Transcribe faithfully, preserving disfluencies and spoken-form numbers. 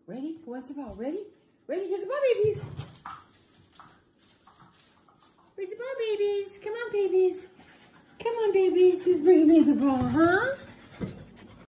Ready? Who wants the ball? Ready? Ready? Here's the ball, babies. Where's the ball, babies? Come on, babies. Come on, babies. Who's bringing me the ball, huh?